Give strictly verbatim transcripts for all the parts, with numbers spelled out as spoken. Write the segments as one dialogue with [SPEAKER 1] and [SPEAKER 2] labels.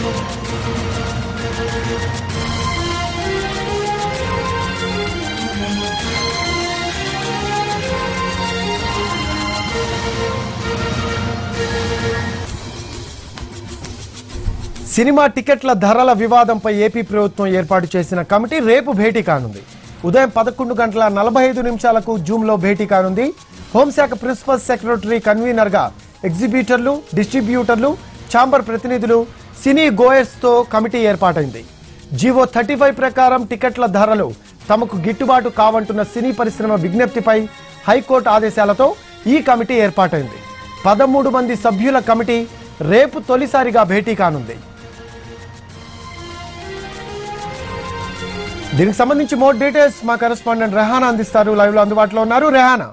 [SPEAKER 1] Cinema టికెట్ల ధరల వివాదంపై ఏపీ ప్రభుత్వం ఏర్పాటు చేసిన కమిటీ రేపు భేటీ కానుంది. ఉదయం పదకొండు గంటల నలభై ఐదు నిమిషాలకు జూమ్ లో భేటీ కానుంది. హోంశాఖ ప్రిన్సిపల్ సెక్రటరీ కన్వీనర్ గా ఎగ్జిబిటర్లు, డిస్ట్రిబ్యూటర్లు, ఛాంబర్ ప్రతినిధులు, సినీ గోయర్స్ తో కమిటీ ఏర్పాటైంది. జీవో థర్టీ ఫైవ్ ప్రకారం టికెట్ల ధరలు తమకు గిట్టుబాటు కావంటున్న సినీ పరిశ్రమ విజ్ఞప్తిపై హైకోర్టు ఆదేశాలతో ఈ కమిటీ ఏర్పాటైంది. పదమూడు మంది సభ్యుల కమిటీ రేపు తొలిసారిగా భేటీ కానుంది. దీనికి సంబంధించి మోర్ డీటెయిల్స్ మా కరెస్పాండెంట్ రెహానా అందిస్తారు. లైవ్ లో అందుబాటులో ఉన్నారు. రెహానా,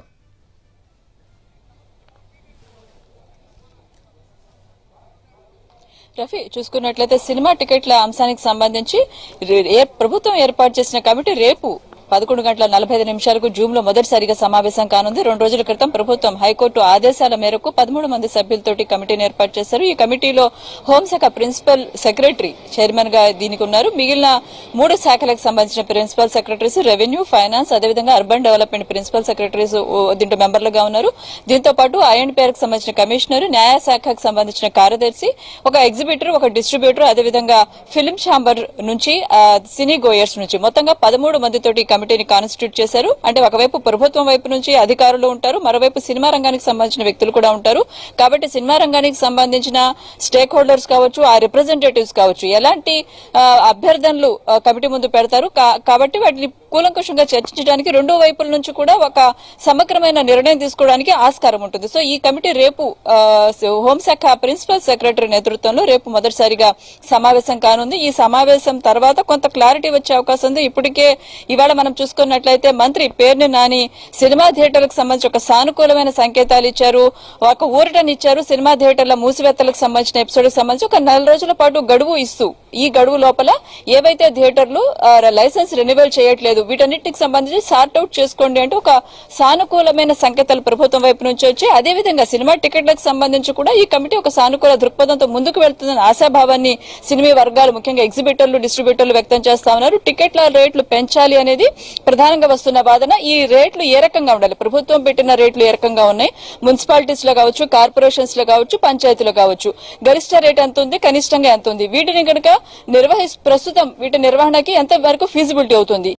[SPEAKER 2] రఫీ, చూసుకున్నట్లయితే సినిమా టికెట్ల అంశానికి సంబంధించి ప్రభుత్వం ఏర్పాటు చేసిన కమిటీ రేపు పదకొండు గంటల నలభై ఐదు నిమిషాలకు జూమ్ లో మొదటిసారిగా సమావేశం కానుంది. రెండు రోజుల క్రితం ప్రభుత్వం హైకోర్టు ఆదేశాల మేరకు పదమూడు మంది సభ్యులతోటి కమిటీని ఏర్పాటు చేశారు. ఈ కమిటీలో హోంశాఖ ప్రిన్సిపల్ సెక్రటరీ చైర్మన్ గా దీనికి ఉన్నారు. మిగిలిన మూడు శాఖలకు సంబంధించిన ప్రిన్సిపల్ సెక్రటరీస్, రెవెన్యూ, ఫైనాన్స్, అదేవిధంగా అర్బన్ డెవలప్మెంట్ ప్రిన్సిపల్ సెక్రటరీస్ దీంట్లో మెంబర్లుగా ఉన్నారు. దీంతో పాటు ఐ అండ్ పేర్ కు సంబంధించిన కమిషనర్, న్యాయశాఖకు సంబంధించిన కార్యదర్శి, ఒక ఎగ్జిబిటర్, ఒక డిస్ట్రిబ్యూటర్, అదేవిధంగా ఫిల్మ్ ఛాంబర్ నుంచి, సినీ గోయర్స్ నుంచి మొత్తంగా పదమూడు మందితోటి కమిటీని కాన్స్టిట్యూట్ చేశారు. అంటే ఒకవైపు ప్రభుత్వం వైపు నుంచి అధికారులు ఉంటారు, మరోవైపు సినిమా రంగానికి సంబంధించిన వ్యక్తులు కూడా ఉంటారు. కాబట్టి సినిమా రంగానికి సంబంధించిన స్టేక్ హోల్డర్స్ కావచ్చు, ఆ రిప్రజెంటేటివ్స్ కావచ్చు, ఎలాంటి అభ్యర్థనలు కమిటీ ముందు పెడతారు. కాబట్టి వాటిని కూలంకషంగా చర్చించడానికి రెండు వైపుల నుంచి కూడా ఒక సమగ్రమైన నిర్ణయం తీసుకోవడానికి ఆస్కారం ఉంటుంది. సో ఈ కమిటీ రేపు హోంశాఖ ప్రిన్సిపల్ సెక్రటరీ నేతృత్వంలో రేపు మొదటిసారిగా సమావేశం కానుంది. ఈ సమావేశం తర్వాత కొంత క్లారిటీ వచ్చే అవకాశం ఉంది. ఇప్పటికే ఇవాళ మనం చూసుకున్నట్లయితే మంత్రి పేర్ని నాని సినిమా థియేటర్లకు సంబంధించి ఒక సానుకూలమైన సంకేతాలు ఇచ్చారు, ఒక ఊరటనిచ్చారు. సినిమా థియేటర్ల మూసివేతలకు సంబంధించిన ఎపిసోడ్ కి సంబంధించి ఒక నెల రోజుల పాటు గడువు ఇస్తూ, ఈ గడువు లోపల ఏవైతే థియేటర్లు లైసెన్స్ రెన్యువల్ చేయట్లేదు వీటన్నిటికి సంబంధించి సార్ట్ అవుట్ చేసుకోండి అంటూ ఒక సానుకూలమైన సంకేతాలు ప్రభుత్వం వైపు నుంచి వచ్చి, అదేవిధంగా సినిమా టికెట్లకు సంబంధించి కూడా ఈ కమిటీ ఒక సానుకూల దృక్పథంతో ముందుకు వెళ్తుందన్న ఆశాభావాన్ని సినిమా వర్గాలు, ముఖ్యంగా ఎగ్జిబిటర్లు, డిస్ట్రిబ్యూటర్లు వ్యక్తం చేస్తా ఉన్నారు. టికెట్ల రేట్లు పెంచాలి అనేది ప్రధానంగా వస్తున్న వాదన. ఈ రేట్లు ఏ రకంగా ఉండాలి, ప్రభుత్వం పెట్టిన రేట్లు ఏ రకంగా ఉన్నాయి, మున్సిపాలిటీస్ లో కావచ్చు, కార్పొరేషన్స్ లో కావచ్చు, పంచాయతీలో కావచ్చు, గరిష్ట రేట్ ఎంత ఉంది, కనిష్టంగా ఎంత ఉంది, వీటిని కనుక నిర్వహి ప్రస్తుతం వీటి నిర్వహణకి ఎంత వరకు ఫీజిబిలిటీ అవుతుంది,